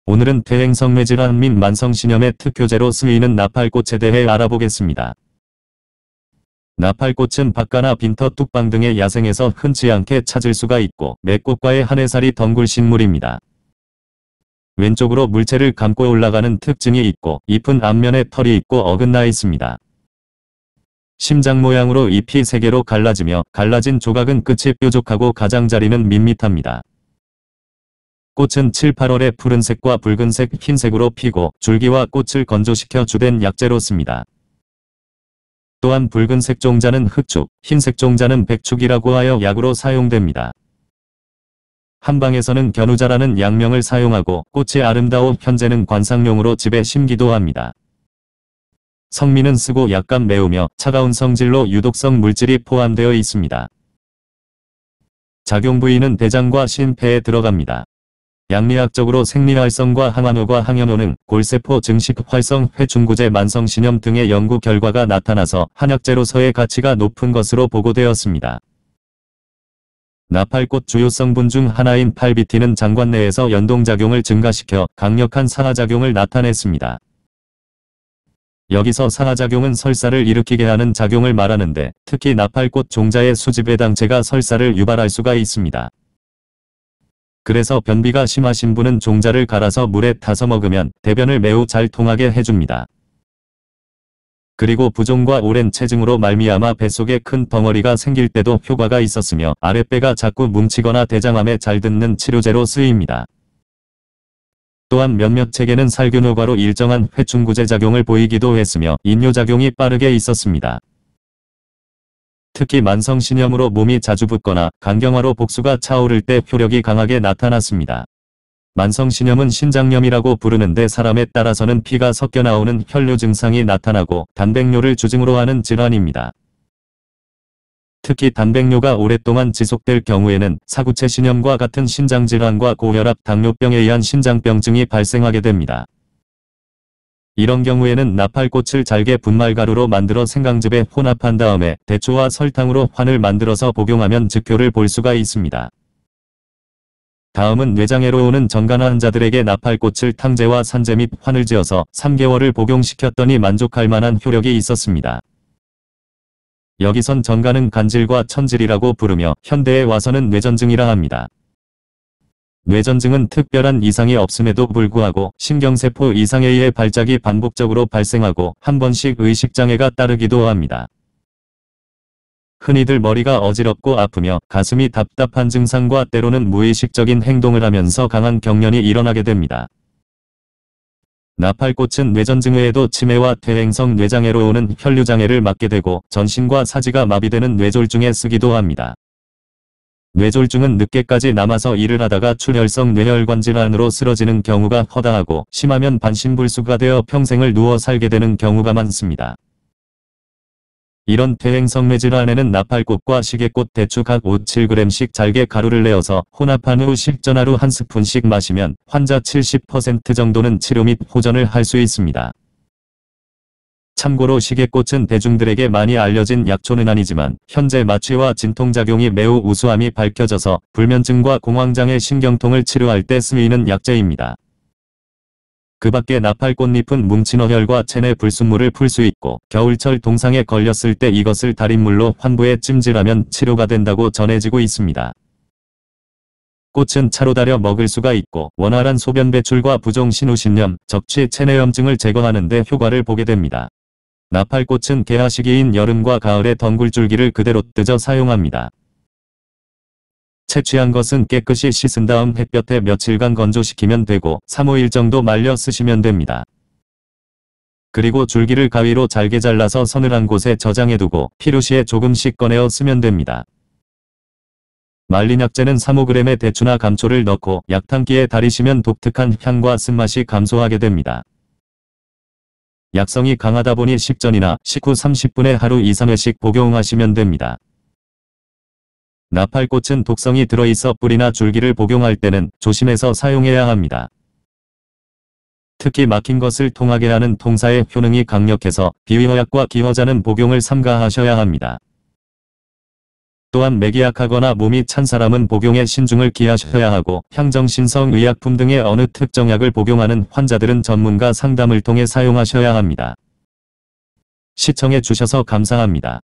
오늘은 퇴행성뇌질환 및 만성신염의 특효제로 쓰이는 나팔꽃에 대해 알아보겠습니다. 나팔꽃은 박가나 빈터, 뚝방 등의 야생에서 흔치 않게 찾을 수가 있고 맥꽃과의 한 해살이 덩굴 식물입니다. 왼쪽으로 물체를 감고 올라가는 특징이 있고 잎은 앞면에 털이 있고 어긋나 있습니다. 심장 모양으로 잎이 3개로 갈라지며 갈라진 조각은 끝이 뾰족하고 가장자리는 밋밋합니다. 꽃은 7, 8월에 푸른색과 붉은색, 흰색으로 피고 줄기와 꽃을 건조시켜 주된 약재로 씁니다. 또한 붉은색 종자는 흑축, 흰색 종자는 백축이라고 하여 약으로 사용됩니다. 한방에서는 견우자라는 약명을 사용하고 꽃이 아름다워 현재는 관상용으로 집에 심기도 합니다. 성미는 쓰고 약간 매우며 차가운 성질로 유독성 물질이 포함되어 있습니다. 작용 부위는 대장과 심폐에 들어갑니다. 양리학적으로 생리활성과 항암효과 항염효능, 골세포 증식 활성, 회충구제 만성신염 등의 연구 결과가 나타나서 한약재로서의 가치가 높은 것으로 보고되었습니다. 나팔꽃 주요 성분 중 하나인 팔비틴은 장관 내에서 연동작용을 증가시켜 강력한 상하작용을 나타냈습니다. 여기서 상하작용은 설사를 일으키게 하는 작용을 말하는데 특히 나팔꽃 종자의 수집외당체가 설사를 유발할 수가 있습니다. 그래서 변비가 심하신 분은 종자를 갈아서 물에 타서 먹으면 대변을 매우 잘 통하게 해줍니다. 그리고 부종과 오랜 체증으로 말미암아 뱃속에 큰 덩어리가 생길 때도 효과가 있었으며 아랫배가 자꾸 뭉치거나 대장암에 잘 듣는 치료제로 쓰입니다. 또한 몇몇 책에는 살균 효과로 일정한 회충구제 작용을 보이기도 했으며 인뇨작용이 빠르게 있었습니다. 특히 만성신염으로 몸이 자주 붓거나 간경화로 복수가 차오를 때 효력이 강하게 나타났습니다. 만성신염은 신장염이라고 부르는데 사람에 따라서는 피가 섞여 나오는 혈뇨 증상이 나타나고 단백뇨를 주증으로 하는 질환입니다. 특히 단백뇨가 오랫동안 지속될 경우에는 사구체 신염과 같은 신장질환과 고혈압, 당뇨병에 의한 신장병증이 발생하게 됩니다. 이런 경우에는 나팔꽃을 잘게 분말가루로 만들어 생강즙에 혼합한 다음에 대추와 설탕으로 환을 만들어서 복용하면 즉효를 볼 수가 있습니다. 다음은 뇌장애로 오는 정간 환자들에게 나팔꽃을 탕제와 산제 및 환을 지어서 3개월을 복용시켰더니 만족할 만한 효력이 있었습니다. 여기선 정간은 간질과 천질이라고 부르며 현대에 와서는 뇌전증이라 합니다. 뇌전증은 특별한 이상이 없음에도 불구하고 신경세포 이상에 의해 발작이 반복적으로 발생하고 한 번씩 의식장애가 따르기도 합니다. 흔히들 머리가 어지럽고 아프며 가슴이 답답한 증상과 때로는 무의식적인 행동을 하면서 강한 경련이 일어나게 됩니다. 나팔꽃은 뇌전증 외에도 치매와 퇴행성 뇌장애로 오는 혈류장애를 막게 되고 전신과 사지가 마비되는 뇌졸중에 쓰기도 합니다. 뇌졸중은 늦게까지 남아서 일을 하다가 출혈성 뇌혈관 질환으로 쓰러지는 경우가 허다하고 심하면 반신불수가 되어 평생을 누워 살게 되는 경우가 많습니다. 이런 퇴행성 뇌질환에는 나팔꽃과 시계꽃, 대추 각 5-7g씩 잘게 가루를 내어서 혼합한 후 식전 하루 1스푼씩 마시면 환자 70% 정도는 치료 및 호전을 할 수 있습니다. 참고로 시계꽃은 대중들에게 많이 알려진 약초는 아니지만 현재 마취와 진통작용이 매우 우수함이 밝혀져서 불면증과 공황장애, 신경통을 치료할 때 쓰이는 약재입니다. 그 밖에 나팔꽃잎은 뭉친 어혈과 체내 불순물을 풀 수 있고 겨울철 동상에 걸렸을 때 이것을 달인물로 환부에 찜질하면 치료가 된다고 전해지고 있습니다. 꽃은 차로 달여 먹을 수가 있고 원활한 소변 배출과 부종 신우신염, 적취, 체내염증을 제거하는 데 효과를 보게 됩니다. 나팔꽃은 개화 시기인 여름과 가을에 덩굴줄기를 그대로 뜯어 사용합니다. 채취한 것은 깨끗이 씻은 다음 햇볕에 며칠간 건조시키면 되고 3-5일 정도 말려 쓰시면 됩니다. 그리고 줄기를 가위로 잘게 잘라서 서늘한 곳에 저장해두고 필요시에 조금씩 꺼내어 쓰면 됩니다. 말린 약재는 3-5g의 대추나 감초를 넣고 약탕기에 달이시면 독특한 향과 쓴맛이 감소하게 됩니다. 약성이 강하다 보니 식전이나 식후 30분에 하루 2-3회씩 복용하시면 됩니다. 나팔꽃은 독성이 들어있어 뿌리나 줄기를 복용할 때는 조심해서 사용해야 합니다. 특히 막힌 것을 통하게 하는 통사의 효능이 강력해서 비위허약과 기허자는 복용을 삼가하셔야 합니다. 또한 맥이 약하거나 몸이 찬 사람은 복용에 신중을 기하셔야 하고 향정신성 의약품 등의 어느 특정 약을 복용하는 환자들은 전문가 상담을 통해 사용하셔야 합니다. 시청해 주셔서 감사합니다.